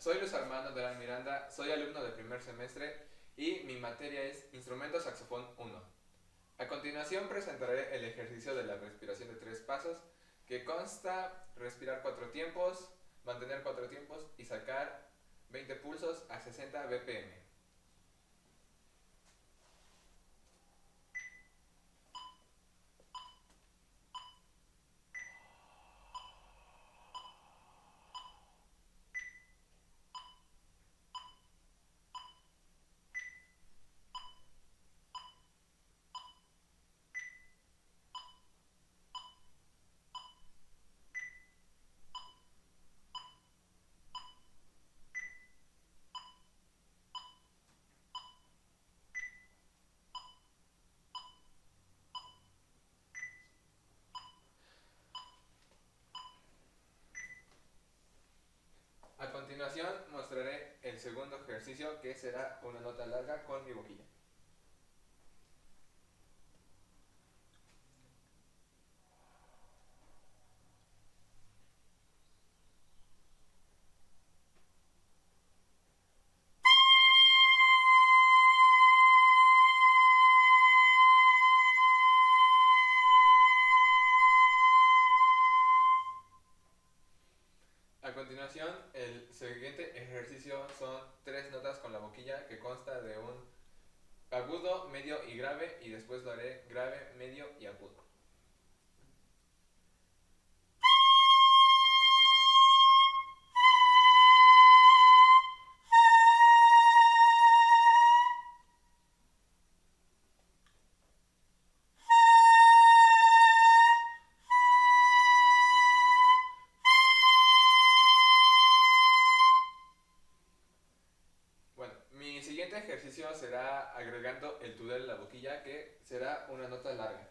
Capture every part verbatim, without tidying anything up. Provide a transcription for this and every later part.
soy Luis Armando de la Miranda, soy alumno de primer semestre y mi materia es Instrumento Saxofón uno. A continuación presentaré el ejercicio de la respiración de tres pasos, que consta respirar cuatro tiempos, mantener cuatro tiempos y sacar veinte pulsos a sesenta B P M. A continuación mostraré el segundo ejercicio, que será una nota larga con mi boquilla. A continuación, el siguiente ejercicio son tres notas con la boquilla, que consta de un agudo, medio y grave, y después lo haré grave, medio y agudo. Bueno, mi siguiente ejercicio será agregando el tudel a la boquilla, que será una nota larga.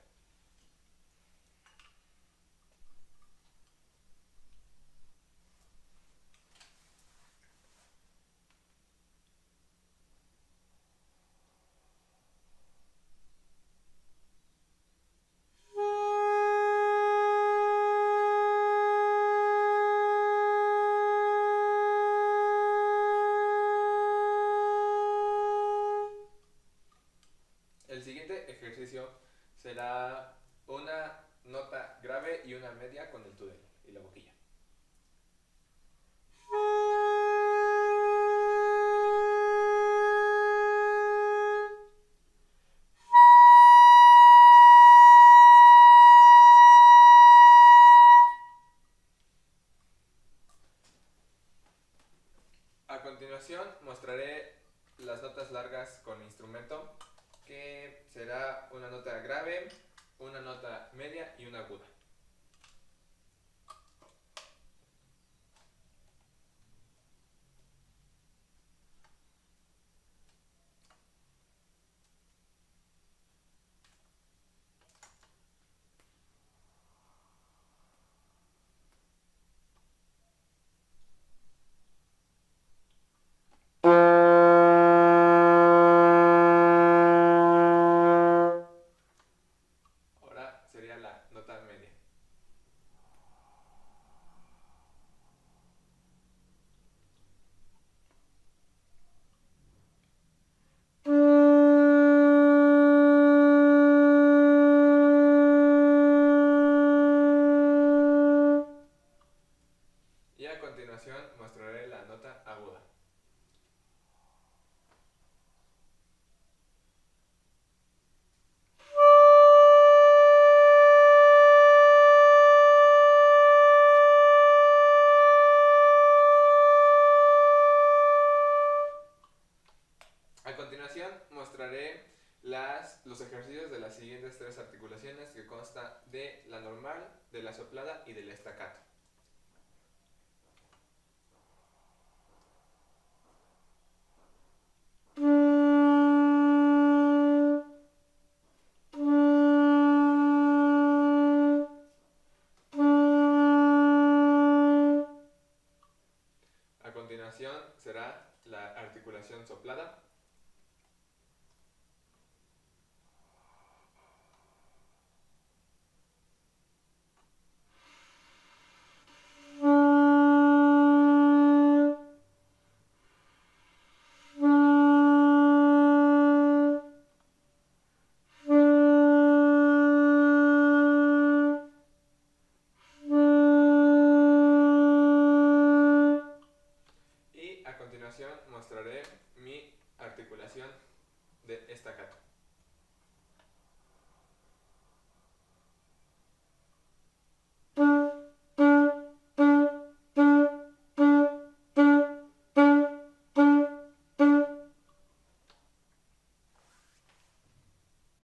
El siguiente ejercicio será una nota grave y una media con el tudel y la boquilla. A continuación mostraré las notas largas con instrumento, que será una nota grave, una nota media y una aguda. Ahora sería la nota media. Y a continuación mostraré la nota aguda. A continuación mostraré las, los ejercicios de las siguientes tres articulaciones, que consta de la normal, de la soplada y del estacato. A continuación será la articulación soplada. afinación de estacato.